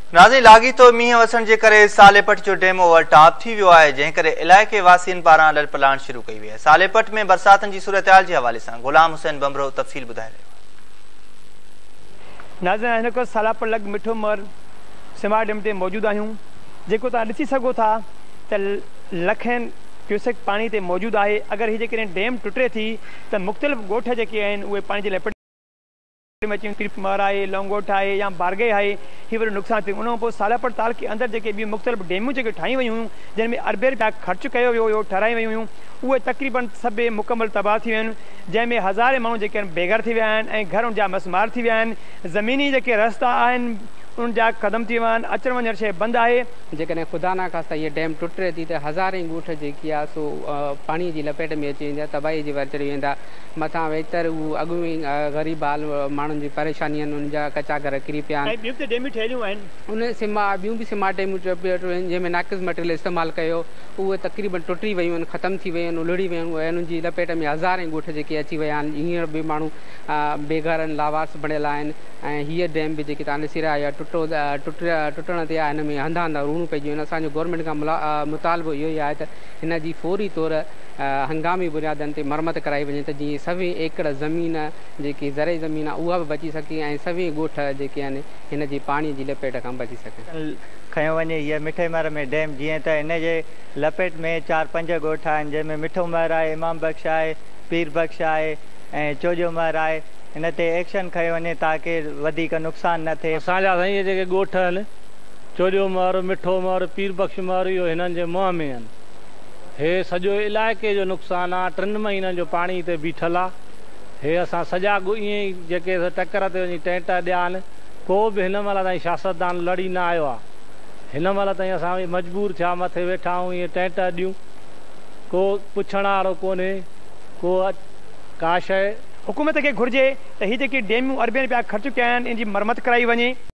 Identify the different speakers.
Speaker 1: नाज़रीन, लाॻीतो मींहुं वसण जे करे सालेपट जो डैम ओवरटॉप थी वियो आहे, जंहिं करे इलाइक़े वासियुनि पारां ललपलाण शुरू कई वई आहे। सालेपट में बरसातनि जी सूरतहाल जे हवाले सां गुलाम हुसैन बमरो तफ़सील ॿुधाए रहियो आहे।
Speaker 2: नाज़रीन, हिन खां सालापट लॻ मिठो मर सिमा डैम ते मौजूदु आहियूं, जेको तव्हां ॾिसी सघो था त लखनि क्यूसेक पाणी ते मौजूदु आहे। अगरि हीअ जेकॾहिं डैम टुटे थी त मुख़्तलिफ़ ॻोठ जेके आहिनि उहे पाणी जे लपेट में अची तिरपमर आहे, लौंगोट आहे या बारगे आहे, हीअ वरी नुक़सानु थियो। उन खां पोइ सालापट ताल के अंदरि जेके ॿियूं मुख़्तलिफ़ डेमूं जेके ठाही वियूं हुयूं, जंहिं में अरबे रुपया ख़र्चु कयो वियो हुयो, ठाराई वियूं हुयूं, उहे तक़रीबन सभु मुकमल तबाह थी विया आहिनि, जंहिं में हज़ारे माण्हू जेके आहिनि बेघर थी विया आहिनि ऐं घर जा मसमार थी विया आहिनि। ज़मीनी जेके रस्ता आहिनि उन जा क़दम थी विया आहिनि, अचण वञण शइ बंदि आहे।
Speaker 3: जेकॾहिं ख़ुदा न ख़ास्ता इहा डैम टुटे थी त हज़ारे ॻोठ जेकी आहे सो पाणीअ जी लपेट में अची वेंदा, तबाही जी वर चढ़ी वेंदा। मथां वेतर उहो अॻु में ग़रीब हाल माण्हुनि जी परेशानी आहिनि, उन जा कचा घर किरी पिया आहिनि।
Speaker 2: ॿियूं त डेमियूं ठहियलूं आहिनि,
Speaker 3: उन ॿियूं बि सिमा डेमूं आहिनि जंहिंमें नाक़िस मटेरियल इस्तेमालु कयो, उहे तक़रीबन टुटी वियूं आहिनि, ख़तमु थी वियूं आहिनि, उलड़ी वियूं आहिनि। उन जी लपेट में हज़ारे ॻोठ जेके अची विया आहिनि। हींअर बि माण्हू बेघर आहिनि, लावारस बणियल आहिनि। ऐं हीअ डैम बि जेकी तव्हां ॾिसी रहिया या टुटण ते आहे, हिन में हंधा हंधा रूणूं पइजियूं आहिनि। असांजो गवर्नमेंट खां मुतालबो इहो ई आहे त हिन जी फौरी तौर हंगामी बुनियादनि ते मरमत कराई वञे त जीअं सभी एकड़ ज़मीन जेकी ज़रई ज़मीन आहे उहा बि बची सघे ऐं सभी ॻोठ जेके आहिनि हिन जी पाणीअ जी लपेट खां बची सघे।
Speaker 4: खयो वञे हीअ मिठे मर में डैम, जीअं त हिन जे लपेट में 4-5 ॻोठ आहिनि, जंहिंमें मिठो मर आहे, इमाम बख़्श आहे, पीर बख़्श आहे ऐं चोजो मर आहे। हिन ते एक्शन खयो वञे ताकी वधीक नुक़सानु न थिए।
Speaker 5: असांजा साईं इहे जेके ॻोठ आहिनि, चोजो मर, मिठो मर, पीर बख़्श मर, इहो हिननि जे मुंहं में आहिनि। हे सॼो इलाइक़े जो नुक़सानु आहे, 3 महीननि जो पाणी हिते बीठल आहे। हे असां सॼा ईअं ई जेके टकर ते वञी टेंट ॾिया आहिनि, को बि हिन महिल ताईं सियासतदान लड़ी न आयो आहे। हिन महिल ताईं असां मजबूर थिया मथे वेठा आहियूं ईअं टेंट ॾियूं, को पुछण वारो कोन्हे, को का शइ।
Speaker 2: हुकूमत खे घुर्जे त हीअ जेके डेमूं अरबे रुपया ख़र्चु कया आहिनि इन जी मरमत कराई वञे।